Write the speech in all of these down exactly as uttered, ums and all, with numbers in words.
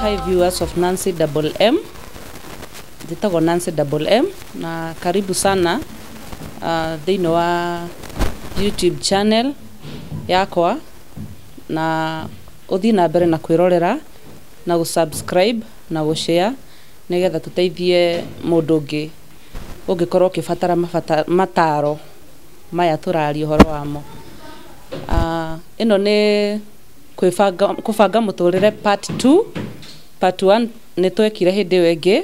hi viewers of Nancy Double M. Jitagwo Nancy Double M na karibu sana uh, thĩinĩ wa YouTube channel yakwa na uthi na mbere na kwirorera na gusubscribe na gushare nigetha tuteithie mundu ungi ungikorwo kibatara mataro maya turari horo wamo. Ah uh, ino ni kwifanga kubanga muturire part two. Part one ni twekire hindi wengi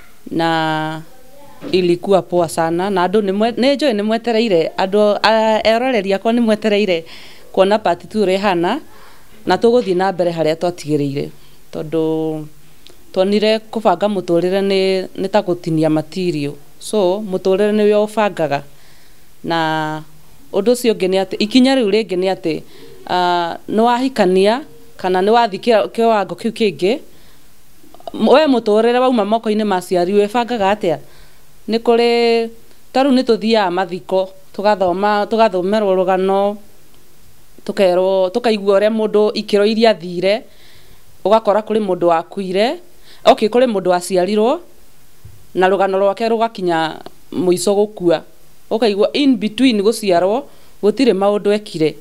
na ilikuwa poa sana na andu ni joy ni mwetereire andu eroreri akwa ni mwetereire kuona part two rehana na tuguthi na mbere haria twatigiriire tondu tonire kubanga muturire ni ni ta gutinia material, so muturire ni yo bangaga na undu cio ngi ni ati ikinya riu ringi ni ati uh, no wahikania kana ni wathikira kiwango kiu kingi we muturire wauma moko-ini maciari we bangaga atia. Ni kuri taru ni tuthia mathiko tugathoma tugathomerwo rugano tukerwo tukaigua uria mundu ikiro iria thire ugakora kuri mundu wakuire okay kuri mundu aciarirwo na rugano rwake rugakinya muico gukua ukaigua in between guciarwo gutire maundu ekire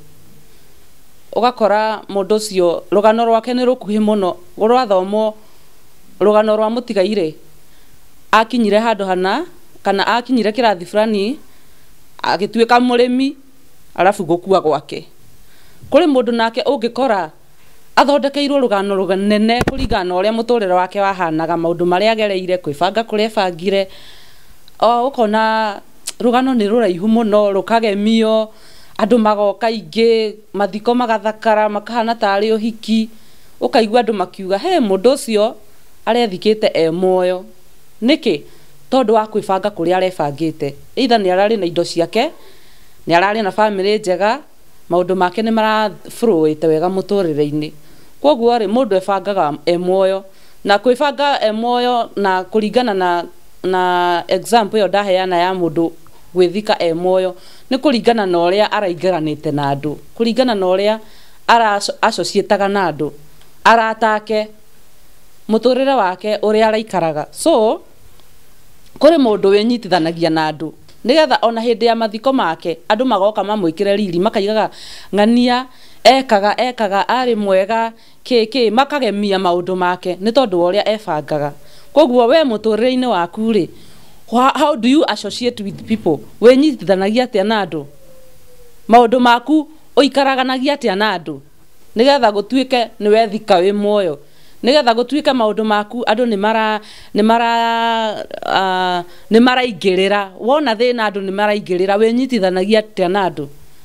ugakora mundu ucio rugano rwake ni rukuhi muno rwathomwo rugano rwa mutigaire akinyire handu hana kana akinyire kirathi fulani agituika murimi alafu gukua gwake kuri mundu nake ungikora athondekeirwo rugano ruganene kuringana uria muturire wake wahanaga maundu maria agereire kwibanga kuria bangire o ukona rugano ni ruraihu muno rukagemio andu magoka ingi mathiko magathakara makahana tari uhiki ukaigua andu makiuga he mundu ucio arethikite e moyo niki tondu wa kwibanga kuria arebangite either ni arari na indo ciake ni arari na family njega maundu make ni mara flow ite wega muturire-ini koguo ri mundu ebangaga e moyo na kwibanga e moyo na kuringana na na example yo ndaheana ya mundu gwithika e moyo ni kuringana na uria araingaranite na andu kuringana na uria ara associataga na andu aratake muturire wake uria araikaraga. So kuri mundu winyitithanagia na andu nigetha ona hindi ya mathiko make andu magoka mamwikire riri makaigaga ngania ekaga ekaga ari mwega kiki makagemia maundu make ni tondu uria ebangaga. Koguo we muturire-ini waku ri how do you associate with people winyitithanagia atia na andu maundu maku uikaraganagia atia na andu nigetha gutuike ni wethika wi moyo nigetha gutuika maundu maku andu ni mara ni mara uh, ni maraingirira wona thina andu ni maraingirira winyitithanagia atia na andu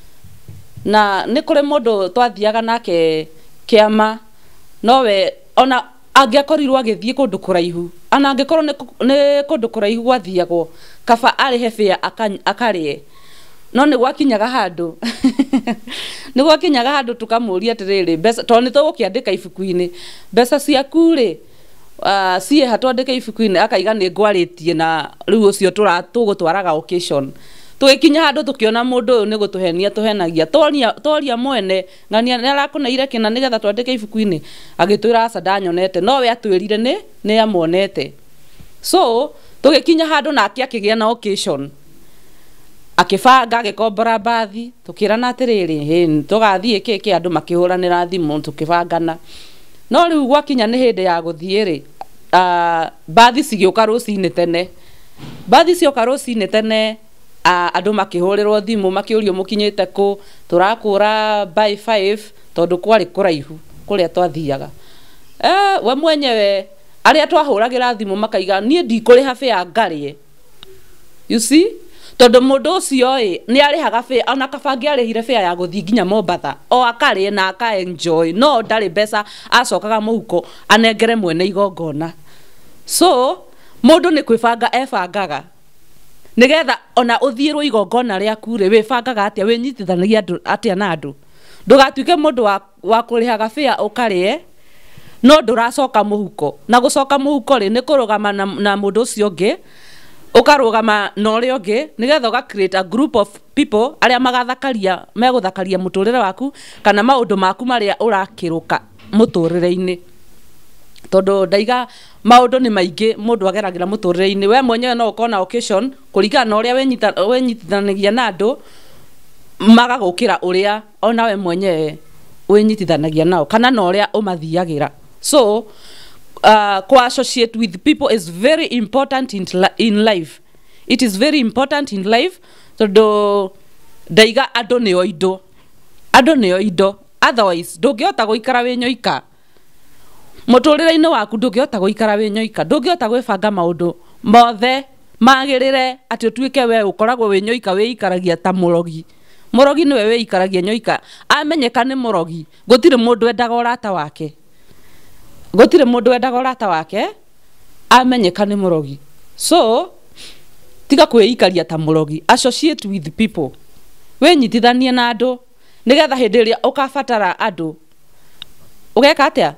na ni kuri mundu twathiaga nake kiama nowe ona angiakorirwo agithie kundu kuraihu ana angikorwo ni kundu kuraihu gwathiagwo kaba ari hefia akarie no ni gwakinyaga handu ni gwakinyaga handu tukamuria atiriri besa to ni tugukiandika ibuku-ini besa ciaku ri uh, cie hatwandika ibuku-ini akaiga ni ngwaritie na riu ucio turatugutwaraga occasion tugikinya handu tukiona mundu uyu ni gutuhenia tuhenagia toria toria mwene ngania ni arakuneire kina nigetha twandike ibuku-ini agitwira aca ndanyonete no we atwirire ni ni amonete. So tugikinya handu nake akigia na occasion akibanga agikombora bathi tukirana atiriri he tugathie kiki andu makihuranira thimu tukibangana no riu gwakinya ni hindi ya guthie ri uh, bathi cigioka rucini tene bathi cioka rucini tene uh, andu makihurirwo thimu makiurio mukinyite ku turakura by five tondu kwari kuraihu kuria twathiaga eh we mwenyewe aria twahuragira thimu makaiga nie ndikuriha fare ngarie you see tondu mundu ucio ĩ ni arihaga fare ona kabangi arihire fare ya guthi nginya Mombatha o akari na aka enjoy no ndari mbeca acokaga muhuko anengere mwene igongona. So mundu ni kwibanga ebangaga nigetha ona uthirwo igongona riaku ri wibangaga atia winyitithanagia atia na andu ndugatuike mundu wa, wa kurihaga fare ukarie no nduracoka muhuko na gucoka muhuko ri ni kurugama na, na mundu ucio ngi ukarugama na uria ungi nigetha uga create a group of people aria magathakaria meguthakaria muturire waku kana maundu maku maria urakiruka muturire-ini. Todo ndaiga maundu ni maingi mundu ageragira muturire-ini we mwenyewe no ukona occasion kuringana na uria wenyita wenyitithanagia na andu magagukira uria ona we mwenyewe wenyitithanagia nao kana na uria umathiagira. So uh, co associate with people is very important in, in life. It is very important in life. Todo ndaiga andu nio indo andu nio indo otherwise ndungihota guikara wi nyoika muturire-ini waku ndungihota guikara wi nyoika ndungihota gwibanga maundu mothe magirire ati utuike we ukoragwo wi nyoika wi ikaragia ta murogi murogi niwe wi ikaragia nyoika amenyeka ni murogi gutire mundu endaga urata wake gutire mundu endaga urata wake amenyeka ni murogi. So tiga kwĩikaria ta murogi, associate with people, wenyitithanie na andu nigetha hindi iria ukabatara andu ugeka atia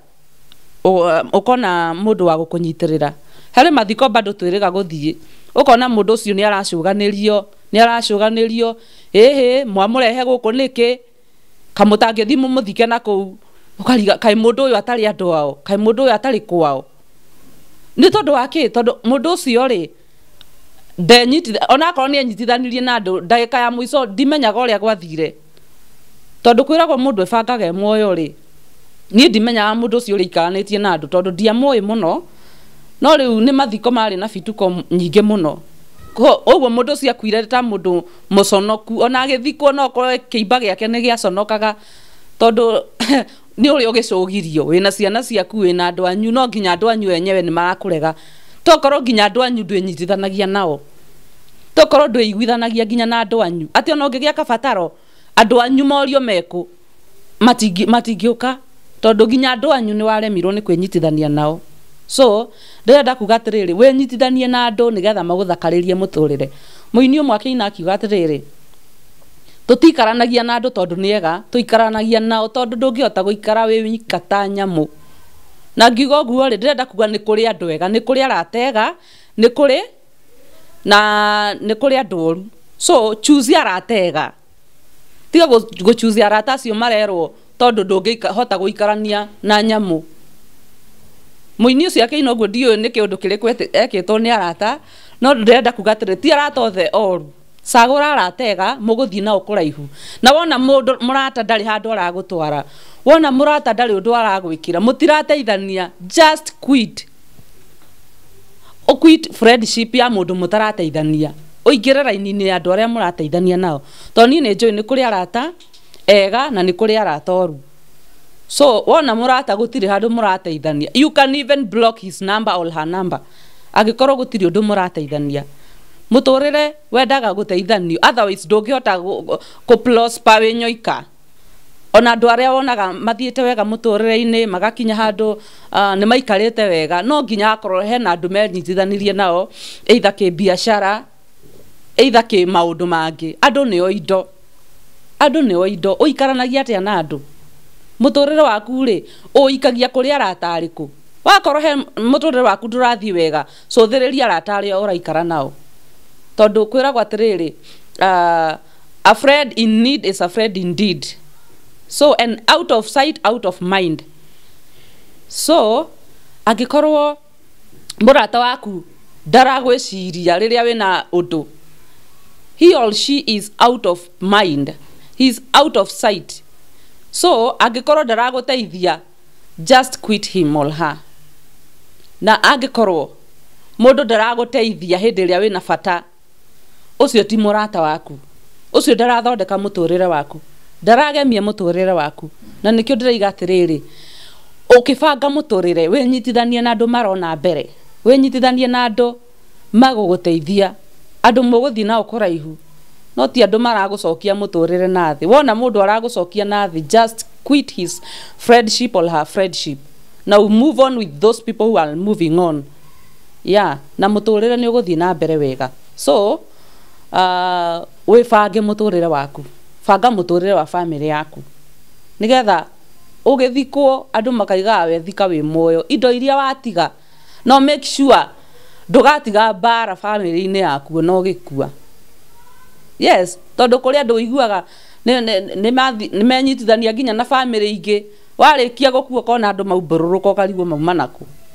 ukona mundu wa gukunyitirira. Hari mathiko bado twiriga guthie ukona mundu ucio ni aracuganirio ni aracuganirio ehe mwamurehe guku niki kamutangithi mumuthike na kuu ukariga kai mundu uyu atari andu ao kai mundu uyu atari kwao ni tondu waki tondu mundu ucio ri ndenyiti ona akorwo ni enyitithanirie na andu ndagika ya mwico ndimenyaga uria gwathire tondu kwiragwo mundu ebangaga muoyo ri ni ndimenyaga mundu ucio ri ikaranitie na andu tondu ndiamoi muno no riu ni mathiko mari na bituko nyingi muno ogwo mundu ucio akwire ta mundu muconoku ona agithikwo no korwo kiimba giake ni giaconokaga tondu ni uri ugicugirio wina ciana ciaku wina andu anyu no nginya andu anyu enyewe ni marakurega tokorwo nginya andu anyu ndwenyitithanagia nao tokorwo ndweiguithanagia nginya na andu anyu ati ona ungigia kabataro andu anyu morio meku matingi matingiuka tondu nginya andu anyu ni waremirwo ni kwinyitithania nao. So ndirenda kuga atiriri wenyitithanie na andu nigetha maguthakaririe muturire. Muini umwe akiina akiuga atiriri tutikaranagia na andu tondu niega tuikaranagia nao tondu ndungihota guikara wi wika ta nyamu na ngiuga guo ri ndirenda kuga ni kuri andu ega ni kuri aratega ni kuri na ni kuri andu oru. So choose aratega tiga go choose arata acio marerwo tondu ndungihota guikarania na nyamu. Muini ucio akiina guo ndio ni kiundu kiriku ekitwo ni arata no ndirenda kuga atiri ti arata othe oru sagura aratega muguthii na ukuraihu na wona mundu murata ndari handu aragutwara wona murata ndari undu aragwikira mutirateithania just quit o quit friendship ya mundu mutarateithania uingire raini-ini ya andu aria murateithania nao tondu ni njui ni kuri arata ega na ni kuri arata oru. So wona murata gutiri handu murateithania you can even block his number or her number agikorwo gutiri undu murateithania muturire wendaga guteithanio otherwise ndungihota ku prosper wi nyoika ona andu aria wonaga mathiete wega muturire-ini magakinya handu uh, ni maikarite wega no nginya akorwo hena andu menyitithanirie nao either ki biashara either ki maundu mangi andu nio indo andu nio indo uikaranagia atia na andu muturire waku ri uikagia kuri arata ariku wakorwo he muturire waku ndurathi wega so thiriria arata aria uraikara nao tondu kwiragwo atiriri uh, a friend in need is a friend indeed. So and out of sight out of mind. So agikorwo murata waku ndaragwiciria riria wina undu he or she is out of mind he is out of sight. So agikorwo ndaraguteithia just quit him or her na agikorwo mundu ndaraguteithia hindi iria wina bata ucio ti murata waku ucio ndarathondeka muturire waku ndaragemia muturire waku na nikio ndiraiga atiriri ukibanga muturire wenyitithanie na andu marona mbere wenyitithanie na andu maguguteithia andu muguthii na ukuraihu no ti andu maragucokia muturire na thi wona mundu aragucokia na thi just quit his friendship or her friendship now move on with those people who are moving on yeah na muturire ni uguthii na mbere wega. So uh, wibange muturire waku banga muturire wa family yaku nigetha ugithikwo andu makaiga we thika wi moyo indo iria watiga no make sure ndugatiga bara family-ini yaku no gikua. Yes tondu kuri andu iguaga ni menyitithania nginya na family ingi warikia gukua kona andu maubururuka ukarigwo mauma naku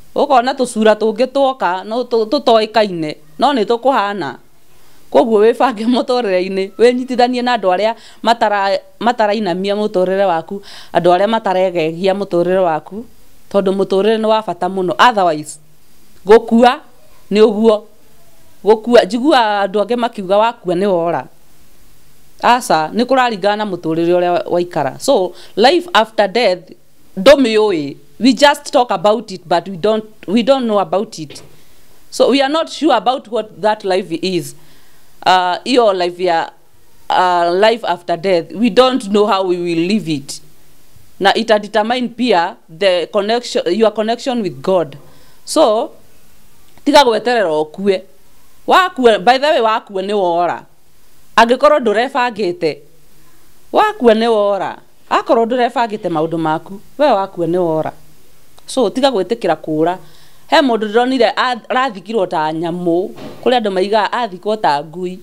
ukona tucura tungi twoka no tutoikaine no ni tukuhana koguo wibange mutorere-ini winyitithanie na andu aria matara matarainamia mutorere waku andu aria mataregegia mutorere waku tondu mutorere ni wa bata muno otherwise gukua ni uguo gukua njigua andu ange makiuga wakua ni wora asa ni kuraringana na mutorere uria waikara so life after death domioi we just talk about it but we don't we don't know about it so we are not sure about what that life is uh your life ya uh, life after death we don't know how we will live it na ita determine pia the connection your connection with God so tiga gweterera okue wakue by the way wakue ni wora angikorwo ndurebangite wakue ni wora akorwo ndurebangite maundu maku we wakue ni wora so tiga gwetikira kura he mundu ndonire arathikirwo ta nyamu kuri andu maiga athikwo ta ngui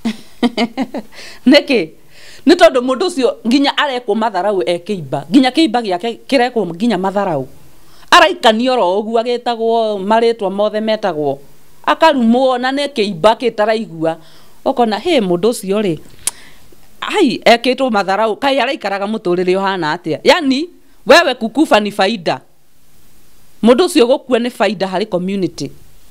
niki ni tondu mundu ucio nginya arekwo matharau ekiimba nginya kiimba giake kirekwo nginya matharau araikanio ro ugu agitagwo maritwa mothe metagwo akarumwo na ne kiimba kitaraigua ukona he mundu ucio ri ai ekitwo matharau kai araikaraga muturire uhana atia yani wewe kukufa ni faida mundu ucio gukua ni faida hari community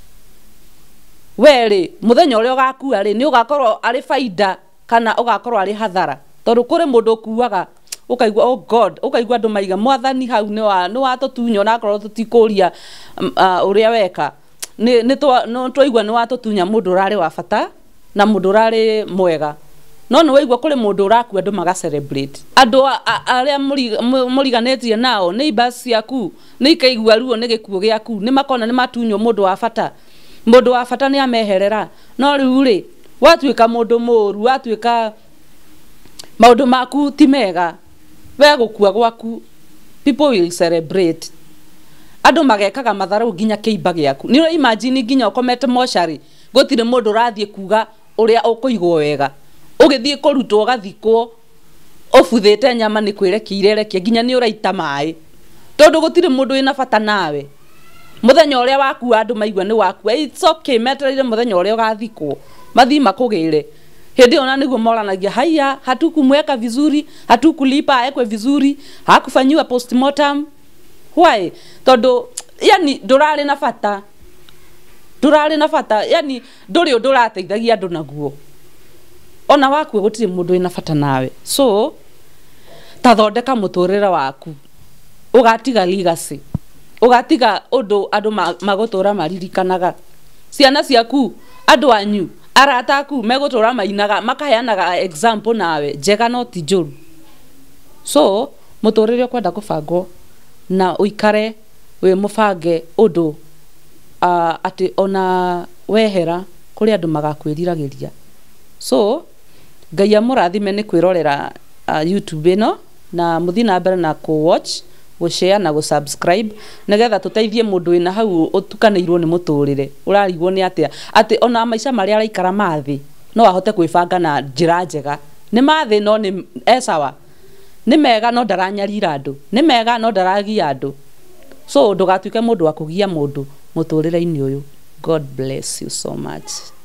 weri muthenya uria ugakua ri ni ugakorwo ari faida kana ugakorwo ari hathara tondu kuri mundu kuaga ukaigua oh God ukaigua andu maiga mwathani hau ni wa ni wa tutunya na korwo tutikuria uh, uria weka ni ni no twaigua ni wa tutunya mundu rari wa bata na mundu rari mwega no ni waigua kuri mundu urakua andu maga celebrate andu aria muriganetie nao neighbors yaku ni ikaigua ruo ni gikuo giaku ni makona ni matunyo mundu wa bata mundu wa bata ni ameherera no riu ri watuika mundu muru watuika maundu maku ti mega we gukua gwaku people will celebrate andu magekaga matharau nginya kiimba giaku ni imagine nginya ukomete moshari gutire mundu rathie kuga uria ukuigwo wega ugithie kurutwo gathikwo ubuthite nyama ni kwirekiire rekia nginya ni uraita mai tondu gutire mundu ina bata nawe muthenya uria waku andu maigua ni waku it's okay metereire muthenya uria ugathikwo mathi makugire hindi ona niguo moranagia haya hatukumweka vizuri hatukulipa ekwe vizuri hakufanyiwa postmortem why tondu yani ndurari na bata ndurari na bata yani nduri ndurateithagia andu naguo ona waku gutire mundu ina bata nawe so tathondeka muturire waku ugatiga legacy ugatiga undu andu magutura maririkanaga ciana ciaku andu anyu arata aku megutura mainaga makaheanaga example nawe njega no ti njuru so muturire kwenda kubangwo na uikare we mubange undu uh, ati ona wehera kuri andu magakwiriragiria so Ngai amurathime ni kwirorera uh, YouTube ino na muthi na mbere na ku watch go share na go subscribe nigetha tuteithie mundu ina hau utukanirwo ni muturire urarigwo ni atia ati ona maica mari araikara mathi no ahote kwibanga na njira njega ni mathi no ni esawa ni mega no daranyarira andu ni mega no daragia andu so ndugatuike mundu wa kugia mundu muturire-ini uyu God bless you so much.